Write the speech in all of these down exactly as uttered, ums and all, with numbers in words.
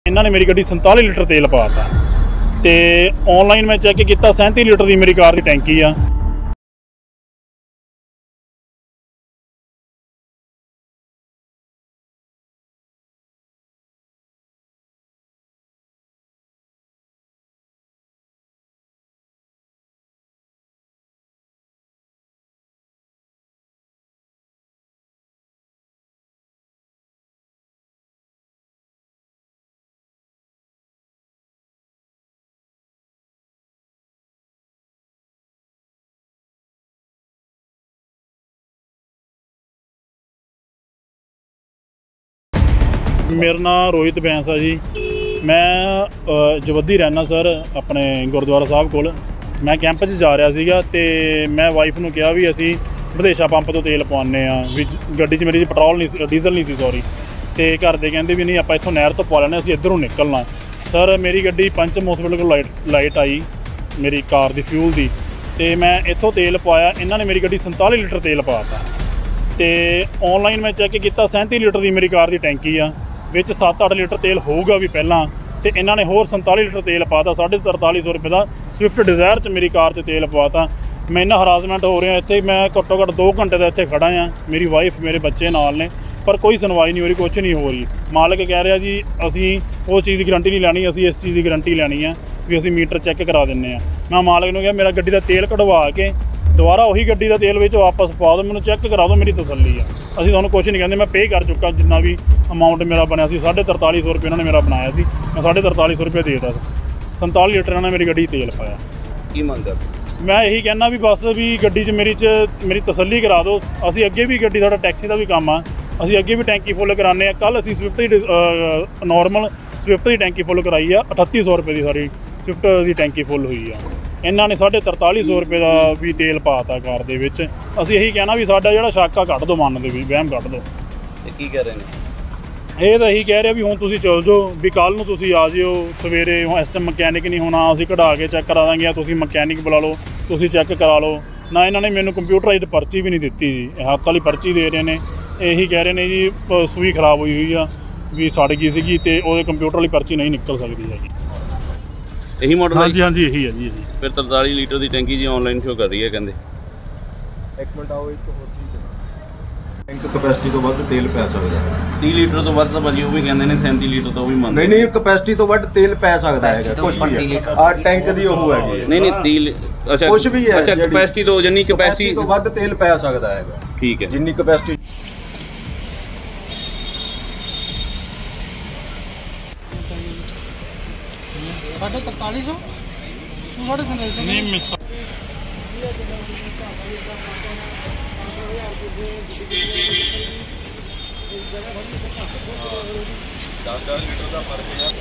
इन्होंने मेरी गड्डी संताली लीटर तेल पाता तो ऑनलाइन मैं चैक किया सैंती लीटर की मेरी कार की टैंकी आ। मेरा नाम रोहित बैंसा जी, मैं जवद्दी रहना सर अपने गुरुद्वारा साहब को। मैं कैंप च जा रहा सीगा ते मैं वाइफ नूं कहा भी असी बधेशा पंप तो तेल पवाने आ भी गड्डी च मेरी पेट्रोल नहीं डीजल नहीं सी सॉरी तो घर दे कहंदे भी नहीं आप इत्थों नहर तो पवा लैने असीं इधरों निकलना। सर मेरी गड्डी पंचम हॉस्पिटल को लाइट लाइट आई मेरी कार की फ्यूल की तो मैं इत्थों तेल पवाया, इन्होंने मेरी गड्डी संताली लीटर तेल पाता तो ऑनलाइन मैं चैक किया सैंती लीटर की मेरी कार की टैंकी आ विच सत्त अठ लीटर तेल होगा भी पहला तो इन्होंने होर संताली लीटर तेल पाता साढ़े तरताली सौ रुपये का स्विफ्ट डिज़ायर च मेरी कार च तेल पवाता। मैं इन्ना हरासमेंट हो रहा इत्थे, मैं घट्टो घट्ट दो घंटे का इत्थे खड़ा हाँ, मेरी वाइफ मेरे बच्चे नाल ने पर कोई सुनवाई नहीं हो रही, कुछ नहीं हो रही। मालिक कह रहा जी असी वो चीज़ की गारंटी नहीं लैनी, असी इस चीज़ की गारंटी लैनी है भी असी मीटर चैक करा दें। मैं मालिक ने कहा मेरा गड्डी का तेल कढ़वा के दोबारा उही गड्डी का तेल विच वापस पा दो, मैनूं चैक करा दो, मेरी तसल्ली है। असीं तुहानूं कुछ नहीं कहते, मैं पे कर चुका जिन्ना भी अमाउंट मेरा बनया सी साढ़े तरताली सौ रुपये उन्होंने मेरा बनाया सी, मैं साढ़े तरताली सौ रुपये देता संताली लीटर उन्होंने मेरी गड्डी तेल पाया। की मंग कर मैं यही कहना भी बस भी गड्डी च मेरी च मेरी तसल्ली करा दो। असीं अगे भी गड्डी साडा टैक्सी का भी काम आ, असीं अगे भी टैंकी फुल कराने आ। कल असीं स्विफ्ट की नॉर्मल स्विफ्ट की टैंकी फुल कराई आ, अठत्ती सौ रुपये की सारी स्विफ्ट की टैंकी फुल हुई आ। इन्हों ने साढ़े तरताली सौ रुपये का भी तेल पाता कार दे विच। असीं यही कहना भी साडा जिहड़ा शक आ कढ दो, मन दे भी वहम कढ दो। की कह रहे हैं ये तो यही कह रहे भी हुण तुसीं चल जाओ भी कल नूं तुसीं आ जिओ सवेरे, इस टाइम मकैनिक नहीं होना, असीं कढ़ा के चैक करा देंगे, तुसीं मकैनिक बुला लो, तुसीं चैक करा लो ना। इन्होंने मैनूं कंप्यूटराइज पर्ची भी नहीं दित्ती जी, हत्थ वाली पर्ची दे रहे हैं। यही कह रहे हैं जी सूई खराब हुई हुई आ भी सड़ गई सीगी ते ओहदे कंप्यूटर वाली पर्ची नहीं निकल सकती हैगी। यही मॉडल हाँ जी हाँ जी यही है जी यही। फिर तरताली लीटर की टैंकी जी ऑनलाइन शो कर रही है कहते एक मिनट आओ एक होर चीज़ टैंक कैपेसिटी तो वध तेल पै सकदा है। तीस लीटर तो वध भाजी वो भी कहते हैं सैंती लीटर तो भी मन नहीं नहीं कैपेसिटी तो वध तेल पै सकदा है कुछ भी आ टैंक दी ਉਹ ਹੈਗੀ नहीं नहीं तीस अच्छा कुछ भी है अच्छा कैपेसिटी तो जिन्नी कैपेसिटी तो वध तेल पै सकदा है। ठीक है जिन्नी कैपेसिटी साढ़े तरताली सौ तू साढ़े सैंतालीस सौ नहीं मिल सकता। दस दस लीटर का फर्क है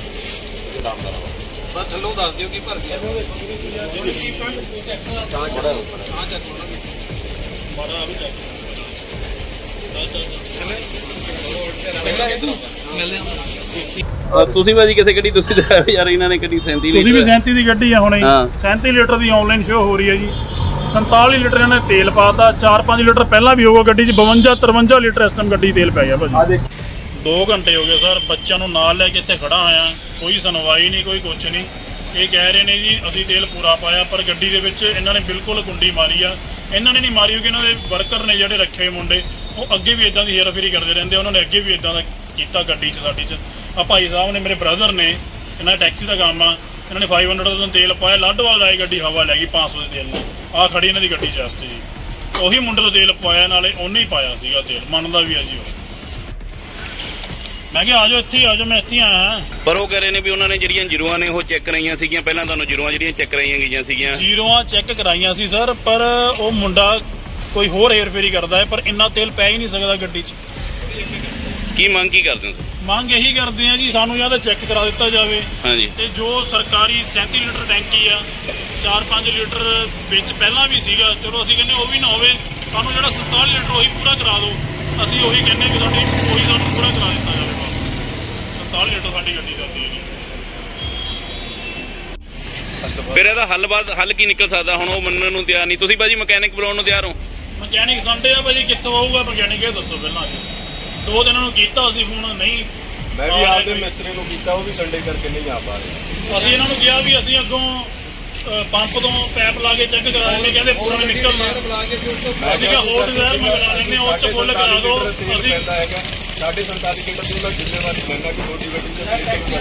बस थल्लों दस दिओ कि भर गया ਤੁਸੀਂ ਭਾਜੀ ਕਿਸੇ ਗੱਡੀ ਤੁਸੀਂ ਦਿਖਾਓ ਯਾਰ ਇਹਨਾਂ ਨੇ ਗੱਡੀ सैंती ਤੁਸੀਂ ਵੀ सैंती ਦੀ ਗੱਡੀ ਆ ਹੁਣੇ ਹਾਂ सैंती ਲੀਟਰ ਦੀ ਆਨਲਾਈਨ ਸ਼ੋ ਹੋ ਰਹੀ ਹੈ ਜੀ। ਸੰਤਾਲੀ ਲੀਟਰ ਇਹਨਾਂ ਨੇ ਤੇਲ ਪਾਤਾ, ਚਾਰ ਪੰਜ ਲੀਟਰ ਪਹਿਲਾਂ ਵੀ ਹੋਊਗਾ ਗੱਡੀ 'ਚ ਬਵੰਜਾ ਤਰਵੰਜਾ ਲੀਟਰ ਇਸ ਟਾਈਮ ਗੱਡੀ ਤੇਲ ਪੈ ਗਿਆ ਭਾਜੀ। ਦੋ ਘੰਟੇ ਹੋ ਗਏ ਸਰ ਬੱਚਿਆਂ ਨੂੰ ਨਾਲ ਲੈ ਕੇ ਇੱਥੇ ਖੜਾ ਹੋਇਆ, ਕੋਈ ਸੁਣਵਾਈ ਨਹੀਂ ਕੋਈ ਕੁਛ ਨਹੀਂ। ਇਹ ਕਹਿ ਰਹੇ ਨੇ ਜੀ ਅਸੀਂ ਤੇਲ ਪੂਰਾ ਪਾਇਆ ਪਰ ਗੱਡੀ ਦੇ ਵਿੱਚ ਇਹਨਾਂ ਨੇ ਬਿਲਕੁਲ ਕੁੰਡੀ ਮਾਰੀ ਆ। ਇਹਨਾਂ ਨੇ ਨਹੀਂ ਮਾਰੀ ਕਿਉਂਕਿ ਇਹਨਾਂ ਦੇ ਵਰਕਰ ਨੇ ਜਿਹੜੇ ਰੱਖੇ ਮੁੰਡੇ ਉਹ ਅੱਗੇ ਵੀ ਇੱਦਾਂ ਦੀ ਹੇਰਾਫੇਰੀ ਕਰਦੇ ਰਹਿੰਦੇ, ਉਹਨਾਂ ਨੇ ਅੱਗੇ ਵੀ ਇੱਦਾਂ ਦਾ ਕੀਤਾ ਗੱਡੀ 'ਚ ਸਾਡੀ 'ਚ। ਆ ਭਾਈ ਸਾਹਿਬ ਨੇ ਮੇਰੇ ਬ੍ਰਦਰ ਨੇ, ਇਹਨਾਂ ਦਾ ਟੈਕਸੀ ਦਾ ਕੰਮ ਆ, ਇਹਨਾਂ ਨੇ फाइव हंड्रेड ਦਾ ਤੇਲ ਪਾਇਆ, ਲਾਡੋਵਾਲ ਆਈ ਗੱਡੀ ਹਵਾ ਲੈ ਗਈ पाँच सौ ਦੇ ਤੇਲ ਨੂੰ। ਆਹ ਖੜੀ ਇਹਨਾਂ ਦੀ ਗੱਡੀ ਜਸਟ ਜੀ, ਉਹੀ ਮੁੰਡੇ ਤੋਂ ਤੇਲ ਪਾਇਆ ਨਾਲੇ ਉਹਨੇ ਹੀ ਪਾਇਆ ਸੀਗਾ ਤੇਲ, ਮੰਨਦਾ ਵੀ ਆ ਜੀ ਉਹ। मैं क्या आ जाओ इत्थे आ जाओ, मैं इत्थे आया हां। पर वो कह रहे ने भी उन्होंने ਜਿਹੜੀਆਂ ਜ਼ੀਰੋਆਂ ਨੇ ਉਹ ਚੈੱਕ ਕਰਾਈਆਂ ਸੀਗੀਆਂ ਪਹਿਲਾਂ, ਤੁਹਾਨੂੰ ਜ਼ੀਰੋਆਂ ਜਿਹੜੀਆਂ ਚੈੱਕ ਕਰਾਈਆਂ ਗਈਆਂ ਸੀਗੀਆਂ ਜ਼ੀਰੋਆਂ ਚੈੱਕ ਕਰਾਈਆਂ ਸੀ ਸਰ, ਪਰ ਉਹ ਮੁੰਡਾ ਕੋਈ ਹੋਰ ਹੇਰਫੇਰੀ ਕਰਦਾ ਹੈ ਪਰ ਇੰਨਾ ਤੇਲ ਪੈ ਹੀ ਨਹੀਂ ਸਕਦਾ ਗੱਡੀ 'ਚ। ਕੀ ਮੰਗ ਕੀ ਕਰਦੇ ਹੋ? ਮੰਗ ਇਹੀ ਕਰਦੇ ਆ ਜੀ ਸਾਨੂੰ ਜਾਂ ਤਾਂ ਚੈੱਕ ਕਰਾ ਦਿੱਤਾ ਜਾਵੇ। ਹਾਂਜੀ ਤੇ ਜੋ ਸਰਕਾਰੀ सैंती ਲੀਟਰ ਟੈਂਕੀ ਆ, ਚਾਰ ਪੰਜ ਲੀਟਰ ਵਿੱਚ ਪਹਿਲਾਂ ਵੀ ਸੀਗਾ, ਚਲੋ ਅਸੀਂ ਕਹਿੰਦੇ ਉਹ ਵੀ ਨਾ ਹੋਵੇ, ਸਾਨੂੰ ਜਿਹੜਾ ਸੰਤਾਲੀ ਲੀਟਰ ਉਹੀ ਪੂਰਾ ਕਰਾ ਦਿਓ। ਅਸੀਂ ਉਹੀ ਕਹਿੰਦੇ ਕਿ ਸਾਡੀ ਉਹੀ ਸਾਨੂੰ ਪੂਰਾ ਕਰਾ ਦਿੱਤਾ ਜਾਵੇ ਬਸ। ਸੰਤਾਲੀ ਲੀਟਰ ਸਾਡੀ ਗੱਡੀ ਦਾ ਤੇਲ। ਫਿਰ ਇਹਦਾ ਹੱਲ ਬਾਅਦ ਹੱਲ ਕੀ ਨਿਕਲ ਸਕਦਾ? ਹੁਣ ਉਹ ਮੰਨਣ ਨੂੰ ਤਿਆਰ ਨਹੀਂ, ਤੁਸੀਂ ਭਾਜੀ ਮਕੈਨਿਕ ਬੁਲਾਉਣ ਨੂੰ ਤਿਆਰ ਹੋ? ਮਕੈਨਿਕ ਸੰਡੇ ਆ ਭਾਜੀ, ਕਿੱਥੋਂ ਆਊਗਾ ਮਕੈਨਿਕ ਇਹ ਦੱਸੋ ਪਹਿਲਾਂ। ਦੋ ਦਿਨਾਂ ਨੂੰ ਕੀਤਾ ਅਸੀਂ ਫੋਨ, ਨਹੀਂ ਮੈਂ ਵੀ ਆਪਦੇ ਮਿਸਤਰੀ ਨੂੰ ਕੀਤਾ, ਉਹ ਵੀ ਸੰਡੇ ਕਰਕੇ ਨਹੀਂ ਆ ਪਾ ਰਿਹਾ। ਅਸੀਂ ਇਹਨਾਂ ਨੂੰ ਕਿਹਾ ਵੀ ਅਸੀਂ ਅੱਗੋਂ ਅ, ਪੰਪ ਤੋਂ ਪੈਪ ਲਾ ਕੇ ਚੈੱਕ ਕਰਾ ਲੈਂਦੇ, ਕਹਿੰਦੇ ਪੂਰਾ ਨਹੀਂ ਨਿਕਲਣਾ। ਅਸੀਂ ਕਿਹਾ ਹੋਰ ਡਿਜ਼ਾਇਰ ਮੰਗਵਾ ਲੈਂਦੇ, ਉਸ ਚ ਫੁੱਲ ਕਰਾ ਦਿਓ। ਅਸੀਂ ਪੈਂਦਾ ਹੈਗਾ ਸਾਢੇ ਸੰਤਾਲੀ ਲੀਟਰ ਦੀ ਮੈਂ ਜ਼ਿੰਮੇਵਾਰੀ ਲੈਂਦਾ ਕਿ ਤੁਹਾਡੀ ਗੱਡੀ ਚ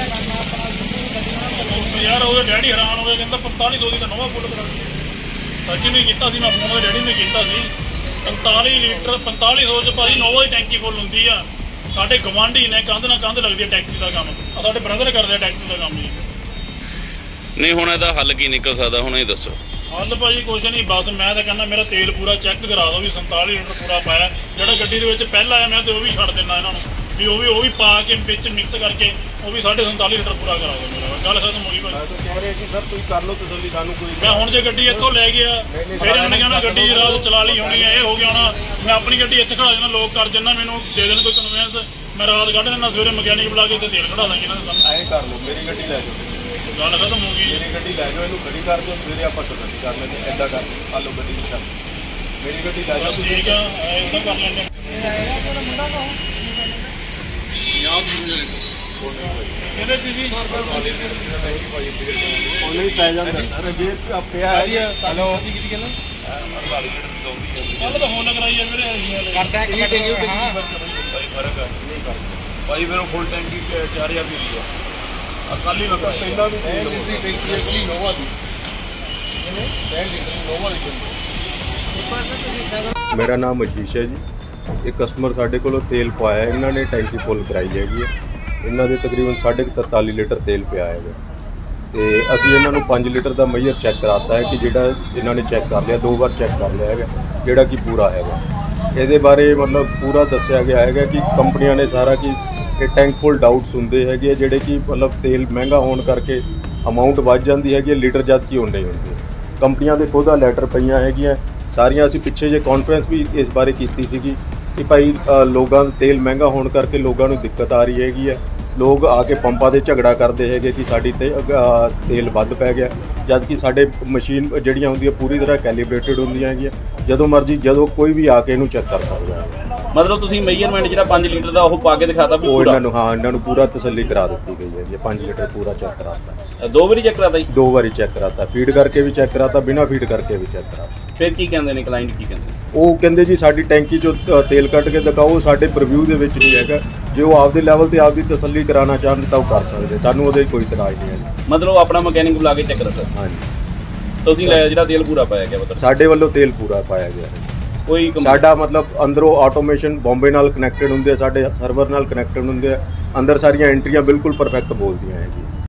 ਯਾਰ ਉਹਦੇ ਡੈਡੀ ਹੈਰਾਨ ਹੋ ਗਏ, ਕਹਿੰਦਾ ਪੰਤਾਲੀ ਸੌ ਦੀ ਤਾਂ ਨਵਾਂ ਫੁੱਲ ਕਰਾ ਦਿੱਤੀ। ਸੱਚੀ ਨਹੀਂ ਕੀਤਾ ਸੀ, ਮੈਂ ਫੋਨ ਉਹਦੇ ਡੈਡੀ ਨੇ ਕੀਤਾ ਸੀ। ਪੰਤਾਲੀ ਲੀਟਰ ਪੰਤਾਲੀ ਸੌ ਚ ਭਾਜੀ ਨੋਵਾ ਦੀ ਟੈਂਕੀ ਫੁੱਲ ਹੁੰਦੀ ਆ। ਸਾਡੇ ਗਵਾਂਢੀ ਨੇ ਕੰਧ ਨਾਲ ਕੰਧ ਲੱਗਦੀ ਹੈ ਟੈਕਸੀ ਦਾ ਕੰਮ, ਆ ਸਾਡੇ ਬ੍ਰਦਰ ਕਰਦੇ ਆ ਟੈਕਸੀ ਦਾ ਕੰਮ ਜੀ। ਨਹੀਂ ਹੁਣ ਇਹਦਾ ਹੱਲ ਕੀ ਨਿਕਲ ਸਕਦਾ, ਹੁਣ ਇਹ ਦੱਸੋ। ਹੱਲ ਭਾਜੀ ਕੁਛ ਨਹੀਂ, ਬਸ ਮੈਂ ਤਾਂ ਕਹਿੰਦਾ ਮੇਰਾ ਤੇਲ ਪੂਰਾ ਚੈੱਕ ਕਰਾ ਦਿਓ ਵੀ ਸੰਤਾਲੀ ਲੀਟਰ ਪੂਰਾ ਪਾਇਆ। ਜਿਹੜਾ ਗੱਡੀ ਦੇ ਵਿੱਚ ਪਹਿਲਾਂ ਆਇਆ ਮੈਂ ਤੇ ਉਹ ਵੀ ਛੱਡ ਦਿੰਦਾ ਇਹਨਾਂ ਨੂੰ, ਵੀ ਉਹ ਵੀ ਉਹ ਵੀ ਪਾ ਕੇ ਵਿੱਚ ਮਿਕਸ ਕਰਕੇ ਉਹ ਵੀ ਸਾਢੇ ਸੰਤਾਲੀ ਲੀਟਰ ਪੂਰਾ ਕਰਾ ਦਿਓ। ਮੇਰਾ ਗੱਲ ਖਤਮ ਹੋ ਗਈ ਭਾਜੀ। ਮੈਂ ਤਾਂ ਕਹਿ ਰਿਹਾ ਕਿ ਸਰ ਤੁਸੀਂ ਕਰ ਲਓ ਤਸੱਲੀ, ਸਾਨੂੰ ਕੋਈ ਮੈਂ ਹੁਣ ਜੇ ਗੱਡੀ ਇੱਥੋਂ ਲੈ ਗਿਆ ਫਿਰ ਇਹਨਾਂ ਨੇ ਕਹਿਣਾ ਗੱਡੀ ਰਾਤ ਚਲਾ ਲਈ ਹੋਣੀ ਹੈ, ਇਹ ਹੋ ਗਿਆ ਹੋਣਾ। ਮੈਂ ਆਪਣੀ ਗੱਡੀ ਇੱਥੇ ਖੜਾ ਜਾਣਾ, ਲੋਕ ਕਰ ਜੰਨਾ, ਮੈਨੂੰ ਦੇ ਦੇਣ ਕੋਈ ਕਨਵੈਂਸ, ਮੈਂ ਰਾਤ ਕੱਢ ਦੇਣਾ, ਸਵੇਰੇ ਮਕੈਨਿਕ ਬੁਲਾ ਕੇ ਤੇ ਤੇਲ ਕਢਾ ਦਾਂਗੇ ਇਹਨਾਂ ਦੇ ਸਾਹਮਣੇ। ਐਂ ਕਰ ਲਓ, ਮੇਰੀ ਗੱਡੀ ਲੈ ਜਾਓ, ਗੱਲ ਖਤਮ ਹੋ ਗਈ। ਮੇਰੀ ਗੱਡੀ ਲੈ ਜਾਓ, ਇਹਨੂੰ ਖੜੀ ਕਰ ਦਿਓ, ਸਵੇਰੇ ਆਪਾਂ ਤਸੱਲੀ ਕਰ ਲੈਂਦੇ। ਐਦਾਂ ਕਰ ਆ ਲਓ ਗੱਡੀ ਦੀ, ਮੇਰੀ ਗੱਡੀ ਲੈ ਜਾਓ। ਬਸ ਠੀਕ ਆ, ਇਦਾਂ ਕਰ ਲੈਂਦੇ। ਕਹਿੰਦੇ ਸੀ ਉਹਨੇ ਹੀ ਪੈ ਜਾਂਦਾ ਸਰ, ਜੇ ਪਿਆ ਹੈ। ਹੈਲੋ ਕੱਲ ਤਾਂ ਫੋਨ ਕਰਾਈ ਆ ਮੇਰੇ ਕਰਦਾ ਇੱਕ ਮਿੰਟ ਹਾਂ ਫਰਕ ਹੈ ਨਹੀਂ ਕਰ ਭਾਈ, ਫਿਰ ਉਹ ਫੁੱਲ ਟੈਂਕੀ ਚਾਰ ਹਜ਼ਾਰ ਦੀ ਲਈ ਆ। ਕੱਲ ਹੀ ਲਗਾ ਪਹਿਲਾਂ ਵੀ ਟੈਂਕੀ ਹੈ ਨੋਵਾ ਦੀ, ਮੇਰਾ ਨਾਮ ਅਸ਼ੀਸ਼ ਹੈ ਜੀ। ਇਹ ਕਸਟਮਰ ਸਾਡੇ ਕੋਲੋਂ ਤੇਲ ਪਵਾਇਆ, ਇਹਨਾਂ ਨੇ ਟੈਂਕੀ ਫੁੱਲ ਕਰਾਈ ਹੈਗੀ ਹੈ। ਇਹਨਾਂ ਦੇ ਤਕਰੀਬਨ ਸਾਢੇ ਤਰਤਾਲੀ ਲੀਟਰ ਤੇਲ ਪਿਆ ਹੈਗਾ ਤੇ ਅਸੀਂ ਇਹਨਾਂ ਨੂੰ ਪੰਜ ਲੀਟਰ ਦਾ ਮਈਅਰ ਚੈੱਕ ਕਰਾਤਾ ਹੈ ਕਿ ਜਿਹੜਾ ਇਹਨਾਂ ਨੇ ਚੈੱਕ ਕਰ ਲਿਆ, ਦੋ ਵਾਰ ਚੈੱਕ ਕਰ ਲਿਆ ਹੈਗਾ, ਜਿਹੜਾ ਕਿ ਪੂਰਾ ਹੈਗਾ। ਇਹਦੇ ਬਾਰੇ ਮਤਲਬ ਪੂਰਾ ਦੱਸਿਆ ਗਿਆ ਹੈਗਾ ਕਿ ਕੰਪਨੀਆਂ ਨੇ ਸਾਰਾ ਕਿ ਇਹ ਟੈਂਕ ਫੁੱਲ ਡਾਊਟਸ ਹੁੰਦੇ ਹੈਗੇ, ਜਿਹੜੇ ਕਿ ਮਤਲਬ ਤੇਲ ਮਹਿੰਗਾ ਹੋਣ ਕਰਕੇ ਅਮਾਊਂਟ ਵੱਧ ਜਾਂਦੀ ਹੈਗੀ, ਲੀਟਰ ਜਦ ਕਿ ਉਨੇ ਹੀ ਹੁੰਦੇ। ਕੰਪਨੀਆਂ ਦੇ ਖੁਦ ਆ ਲੈਟਰ ਪਈਆਂ ਹੈਗੀਆਂ ਸਾਰੀਆਂ। ਅਸੀਂ ਪਿੱਛੇ ਜੇ ਕਾਨਫਰੰਸ ਵੀ ਇਸ ਬਾਰੇ ਕੀਤੀ ਸੀਗੀ ਕਿ ਭਾਈ ਲੋਕਾਂ ਦਾ ਤੇਲ ਮਹਿੰਗਾ ਹੋਣ ਕਰਕੇ ਲੋਕਾਂ ਨੂੰ ਦਿੱਕਤ ਆ ਰਹੀ ਹੈਗੀ ਹੈ। ਲੋਕ ਆ ਕੇ ਪੰਪਾਂ 'ਤੇ ਝਗੜਾ ਕਰਦੇ ਹੈਗੇ ਕਿ ਸਾਡੀ ਤੇ ਤੇਲ ਵੱਧ ਪੈ ਗਿਆ, ਜਦ ਕਿ ਸਾਡੇ ਮਸ਼ੀਨ ਜਿਹੜੀਆਂ ਹੁੰਦੀਆਂ ਪੂਰੀ ਤਰ੍ਹਾਂ ਕੈਲੀਬ੍ਰੇਟਡ ਹੁੰਦੀਆਂ ਹੈਗੀਆਂ। ਜਦੋਂ ਮਰਜ਼ੀ ਜਦੋਂ ਕੋਈ ਵੀ ਆ ਕੇ ਇਹਨੂੰ ਚੈੱਕ ਕਰ ਸਕਦਾ ਹੈ। ਮਤਲਬ ਤੁਸੀਂ ਮੇਜਰਮੈਂਟ ਜਿਹੜਾ ਪੰਜ ਲੀਟਰ ਦਾ ਉਹ ਪਾ ਕੇ ਦਿਖਾਤਾ ਵੀ ਉਹ ਇਹਨਾਂ ਨੂੰ, ਹਾਂ ਇਹਨਾਂ ਨੂੰ ਪੂਰਾ ਤਸੱਲੀ ਕਰਾ ਦਿੱਤੀ ਗਈ ਹੈ ਜੀ। ਪੰਜ ਲੀਟਰ ਪੂਰਾ ਚੈੱਕ ਕਰਾਤਾ, ਦੋ ਵਾਰੀ ਚੈੱਕ ਕਰਾਤਾ ਜੀ? ਦੋ ਵਾਰੀ ਚੈੱਕ ਕਰਾਤਾ, ਫੀਡ ਕਰਕੇ ਵੀ ਚੈੱਕ ਕਰਾਤਾ, ਬਿਨਾਂ ਫੀਡ ਕਰਕੇ ਵੀ ਚੈੱਕ ਕਰਾਤਾ। ਫਿਰ ਕੀ ਕਹਿੰਦੇ ਨੇ ਕਲਾਇੰਟ, ਕੀ ਕਹਿੰਦੇ? ਉਹ ਕਹਿੰਦੇ ਜੀ ਸਾਡੀ ਟੈਂਕੀ 'ਚੋਂ ਤੇਲ ਕੱਢ ਕੇ ਦਿਖਾਓ, ਸਾਡੇ ਪ੍ਰੀਵਿਊ ਦੇ ਵਿੱਚ ਨਹੀਂ ਹੈਗਾ। ਜੇ ਉਹ ਆਪਦੇ ਲੈਵਲ ਤੇ ਆਪਦੀ ਤਸੱਲੀ ਕਰਾਉਣਾ ਚਾਹੁੰਦੇ ਤਾਂ ਉਹ ਕਰ ਸਕਦੇ, ਸਾਨੂੰ ਉਹਦੇ ਕੋਈ ਇਤਰਾਜ਼ ਨਹੀਂ ਹੈ ਜੀ। ਮਤਲਬ ਆਪਣਾ ਮਕੈਨਿਕ ਬੁਲਾ ਕੇ ਚੈੱਕ ਕਰਾ? ਹਾਂਜੀ। ਤੁਸੀਂ ਲੈ ਜਿਹੜਾ ਤੇਲ ਪੂਰਾ ਪਾਇਆ ਗਿਆ ਮਤਲਬ? ਸਾਡੇ ਵੱਲੋਂ ਤੇਲ ਪੂਰਾ ਪਾਇਆ ਗਿਆ ਹੈ। ਕੋਈ ਸਾਡਾ ਮਤਲਬ ਅੰਦਰੋਂ ਆਟੋਮੇਸ਼ਨ ਬੰਬੇ ਨਾਲ ਕਨੈਕਟਡ ਹੁੰਦੇ ਆ, ਸਾਡੇ ਸਰਵਰ ਨਾਲ ਕਨੈਕਟਡ ਹੁੰਦੇ ਆ, ਅੰਦਰ ਸਾਰੀਆਂ ਐਂਟਰੀਆਂ ਬਿਲਕੁਲ ਪਰਫੈਕਟ ਬੋਲਦੀਆਂ ਹੈ ਜੀ।